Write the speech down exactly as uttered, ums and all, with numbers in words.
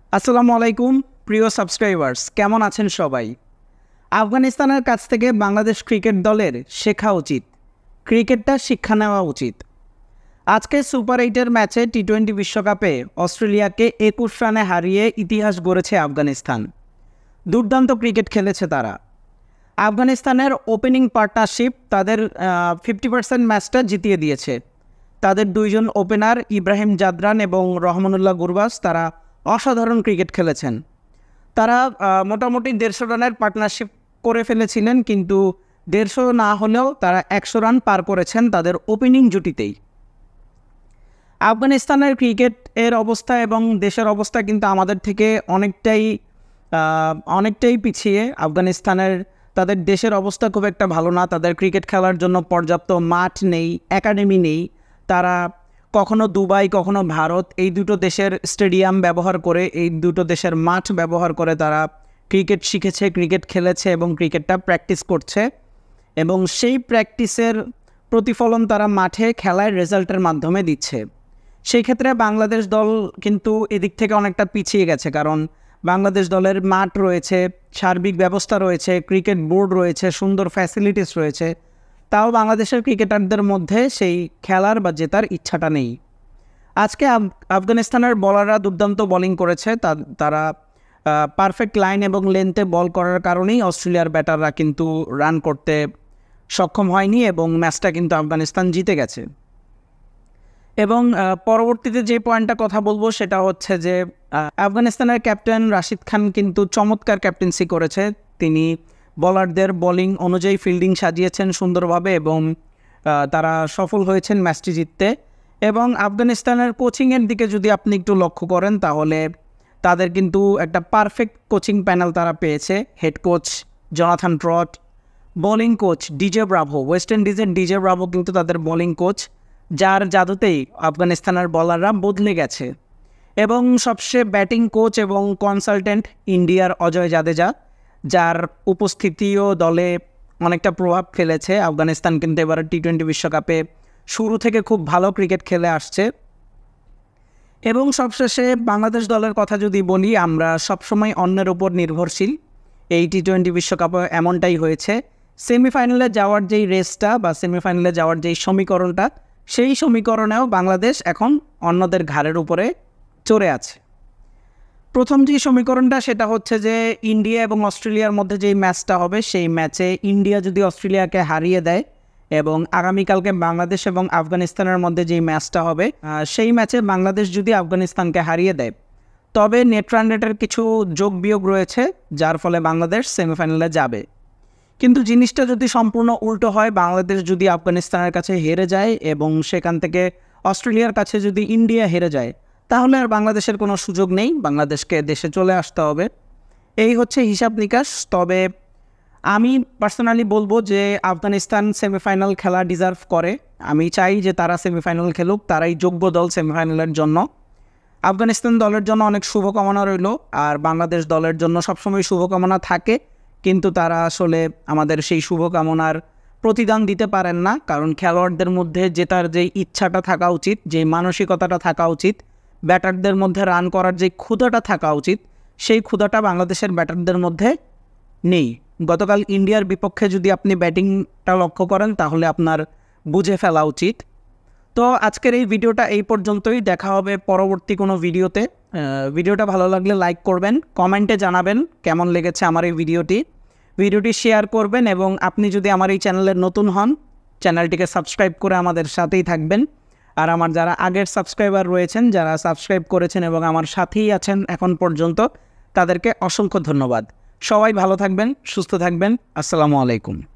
আসসালামু আলাইকুম প্রিয় সাবস্ক্রাইবার্স, কেমন আছেন সবাই? আফগানিস্তানের কাছ থেকে বাংলাদেশ ক্রিকেট দলের শেখা উচিত, ক্রিকেটটা শিক্ষা নেওয়া উচিত। আজকে সুপার এইটের ম্যাচে টি টোয়েন্টি বিশ্বকাপে অস্ট্রেলিয়াকে একুশ রানে হারিয়ে ইতিহাস গড়েছে আফগানিস্তান। দুর্দান্ত ক্রিকেট খেলেছে তারা। আফগানিস্তানের ওপেনিং পার্টনারশিপ তাদের ফিফটি পার্সেন্ট ম্যাচটা জিতিয়ে দিয়েছে। তাদের দুইজন ওপেনার ইব্রাহিম জাদরান এবং রহমানুল্লাহ গুরবাজ তারা অসাধারণ ক্রিকেট খেলেছেন। তারা মোটামুটি দেড়শো রানের পার্টনারশিপ করে ফেলেছিলেন, কিন্তু দেড়শো না হলেও তারা একশো রান পার করেছেন তাদের ওপেনিং জুটিতেই। আফগানিস্তানের ক্রিকেট এর অবস্থা এবং দেশের অবস্থা কিন্তু আমাদের থেকে অনেকটাই অনেকটাই পিছিয়ে। আফগানিস্তানের তাদের দেশের অবস্থা খুব একটা ভালো না। তাদের ক্রিকেট খেলার জন্য পর্যাপ্ত মাঠ নেই, একাডেমি নেই। তারা কখনো দুবাই, কখনো ভারত, এই দুটো দেশের স্টেডিয়াম ব্যবহার করে, এই দুটো দেশের মাঠ ব্যবহার করে তারা ক্রিকেট শিখেছে, ক্রিকেট খেলেছে এবং ক্রিকেটটা প্র্যাকটিস করছে। এবং সেই প্র্যাকটিসের প্রতিফলন তারা মাঠে খেলায় রেজাল্টের মাধ্যমে দিচ্ছে। সেই ক্ষেত্রে বাংলাদেশ দল কিন্তু এদিক থেকে অনেকটা পিছিয়ে গেছে, কারণ বাংলাদেশ দলের মাঠ রয়েছে, সার্বিক ব্যবস্থা রয়েছে, ক্রিকেট বোর্ড রয়েছে, সুন্দর ফ্যাসিলিটিস রয়েছে, তাও বাংলাদেশের ক্রিকেটারদের মধ্যে সেই খেলার বা জেতার ইচ্ছাটা নেই। আজকে আফগানিস্তানের বলাররা দুর্দান্ত বোলিং করেছে। তারা পারফেক্ট লাইন এবং লেন্থে বল করার কারণেই অস্ট্রেলিয়ার ব্যাটাররা কিন্তু রান করতে সক্ষম হয়নি এবং ম্যাচটা কিন্তু আফগানিস্তান জিতে গেছে। এবং পরবর্তীতে যে পয়েন্টটা কথা বলবো সেটা হচ্ছে যে আফগানিস্তানের ক্যাপ্টেন রাশিদ খান কিন্তু চমৎকার ক্যাপ্টেন্সি করেছে। তিনি বলারদের বোলিং অনুযায়ী ফিল্ডিং সাজিয়েছেন সুন্দরভাবে এবং তারা সফল হয়েছেন ম্যাচটি জিততে। এবং আফগানিস্তানের কোচিংয়ের দিকে যদি আপনি একটু লক্ষ্য করেন তাহলে তাদের কিন্তু একটা পারফেক্ট কোচিং প্যানেল তারা পেয়েছে। Head coach Jonathan Trott, bowling coach DJ Bravo, West ইন্ডিজের ডিজে ব্রাভো কিন্তু তাদের বোলিং কোচ, যার জাদুতেই আফগানিস্তানের বলাররা বদলে গেছে। এবং সবচেয়ে ব্যাটিং কোচ এবং কনসালটেন্ট ইন্ডিয়ার অজয় জাদেজা, যার উপস্থিতিও দলে অনেকটা প্রভাব ফেলেছে। আফগানিস্তান কিন্তু এবার টি টোয়েন্টি বিশ্বকাপে শুরু থেকে খুব ভালো ক্রিকেট খেলে আসছে। এবং সবশেষে বাংলাদেশ দলের কথা যদি বলি, আমরা সবসময় অন্যের উপর নির্ভরশীল। এই টি টোয়েন্টি বিশ্বকাপে এমনটাই হয়েছে। সেমিফাইনালে যাওয়ার যেই রেসটা বা সেমিফাইনালে যাওয়ার যেই সমীকরণটা, সেই সমীকরণেও বাংলাদেশ এখন অন্যদের ঘাড়ের উপরে চড়ে আছে। প্রথম যে সমীকরণটা সেটা হচ্ছে যে ইন্ডিয়া এবং অস্ট্রেলিয়ার মধ্যে যেই ম্যাচটা হবে, সেই ম্যাচে ইন্ডিয়া যদি অস্ট্রেলিয়াকে হারিয়ে দেয় এবং আগামীকালকে বাংলাদেশ এবং আফগানিস্তানের মধ্যে যেই ম্যাচটা হবে, সেই ম্যাচে বাংলাদেশ যদি আফগানিস্তানকে হারিয়ে দেয়, তবে নেট রান রেটের কিছু যোগ বিয়োগ রয়েছে, যার ফলে বাংলাদেশ সেমিফাইনালে যাবে। কিন্তু জিনিসটা যদি সম্পূর্ণ উল্টো হয়, বাংলাদেশ যদি আফগানিস্তানের কাছে হেরে যায় এবং সেখান থেকে অস্ট্রেলিয়ার কাছে যদি ইন্ডিয়া হেরে যায়, তাহলে আর বাংলাদেশের কোনো সুযোগ নেই, বাংলাদেশকে দেশে চলে আসতে হবে। এই হচ্ছে হিসাব নিকাশ। তবে আমি পার্সোনালি বলবো যে আফগানিস্তান সেমিফাইনাল খেলা ডিজার্ভ করে। আমি চাই যে তারা সেমিফাইনাল খেলুক, তারাই যোগ্য দল সেমিফাইনালের জন্য। আফগানিস্তান দলের জন্য অনেক শুভকামনা রইল, আর বাংলাদেশ দলের জন্য সবসময় শুভকামনা থাকে, কিন্তু তারা আসলে আমাদের সেই শুভকামনার প্রতিদান দিতে পারেন না। কারণ খেলোয়াড়দের মধ্যে জেতার যেই ইচ্ছাটা থাকা উচিত, যে মানসিকতাটা থাকা উচিত, ব্যাটারদের মধ্যে রান করার যে ক্ষুধাটা থাকা উচিত, সেই ক্ষুধাটা বাংলাদেশের ব্যাটারদের মধ্যে নেই। গতকাল ইন্ডিয়ার বিপক্ষে যদি আপনি ব্যাটিংটা লক্ষ্য করেন তাহলে আপনার বুঝে ফেলা উচিত। তো আজকের এই ভিডিওটা এই পর্যন্তই। দেখা হবে পরবর্তী কোনো ভিডিওতে। ভিডিওটা ভালো লাগলে লাইক করবেন, কমেন্টে জানাবেন কেমন লেগেছে আমার এই ভিডিওটি। ভিডিওটি শেয়ার করবেন এবং আপনি যদি আমার এই চ্যানেলের নতুন হন, চ্যানেলটিকে সাবস্ক্রাইব করে আমাদের সাথেই থাকবেন। আর আমার যারা আগের সাবস্ক্রাইবার রয়েছেন, যারা সাবস্ক্রাইব করেছেন এবং আমার সাথেই আছেন এখন পর্যন্ত, তাদেরকে অসংখ্য ধন্যবাদ। সবাই ভালো থাকবেন, সুস্থ থাকবেন। আসসালামু আলাইকুম।